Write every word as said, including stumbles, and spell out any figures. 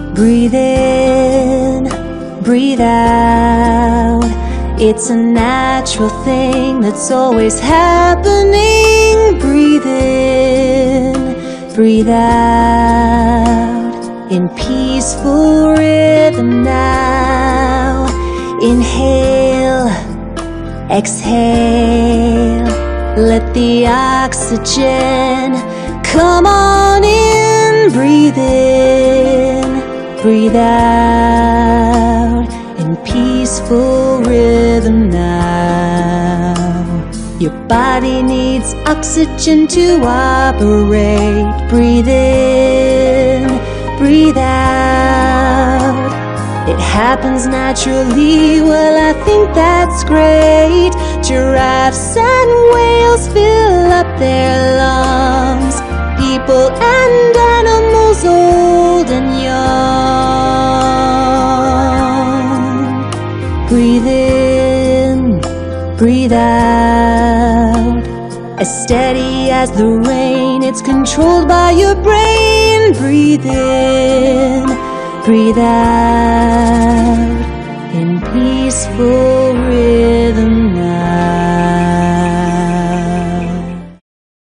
Breathe in, breathe out. It's a natural thing that's always happening. Breathe in, breathe out. In peaceful rhythm now. Inhale, exhale. Let the oxygen come on in. Breathe in, breathe out. In peaceful rhythm now. Your body needs oxygen to operate. Breathe in, breathe out. It happens naturally, well I think that's great. Giraffes and whales fill up their lungs. People and animals old and young. Breathe in, breathe out. As steady as the rain, it's controlled by your brain. Breathe in, breathe out. In peaceful